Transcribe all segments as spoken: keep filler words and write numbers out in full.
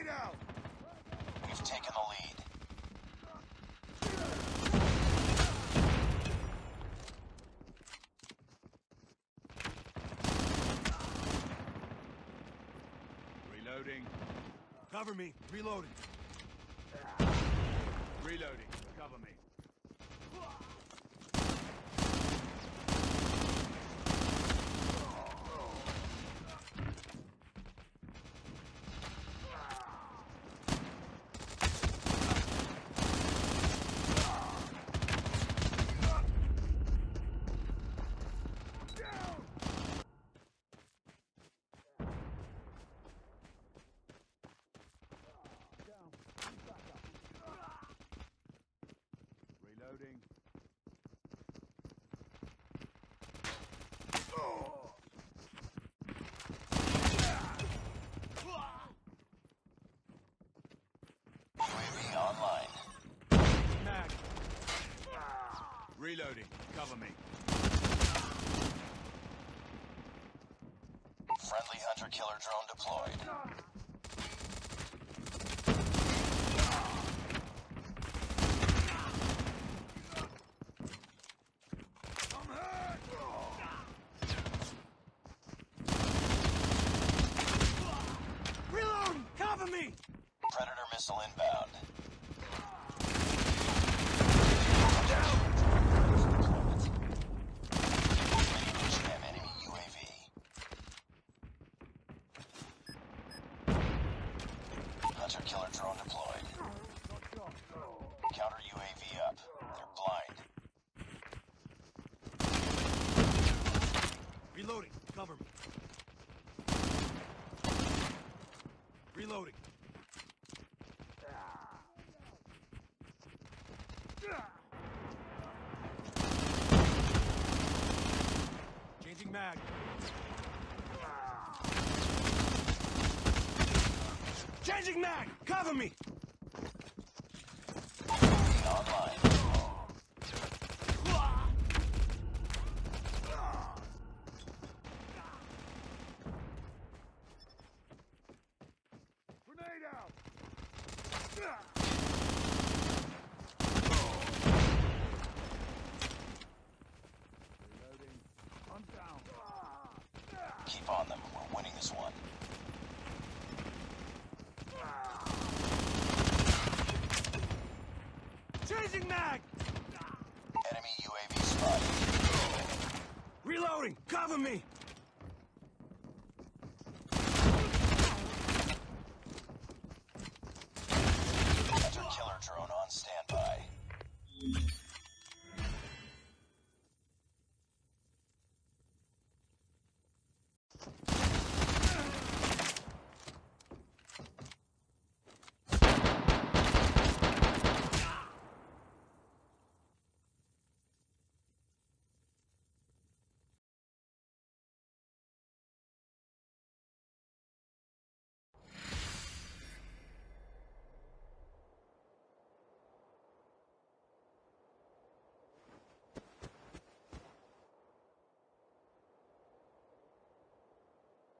Grenade out! We've taken the lead. Reloading. Cover me. Reloading. Reloading. Cover me. Reloading. U A V online. Mag. Reloading. Cover me. Friendly hunter-killer drone deployed. Reloading. Cover me. Predator missile inbound. Enemy U A V. Hunter-killer drone deployed. Counter U A V up. They're blind. Reloading. Cover me. Reloading. Changing mag. Changing mag! Cover me! Online. Grenade out! Reloading. I'm down. Keep on them. We're winning this one. Changing mag! Enemy U A V spotted. Reloading! Cover me! Hunter-killer drone on standby.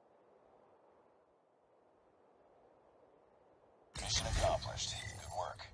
Mission accomplished. Good work.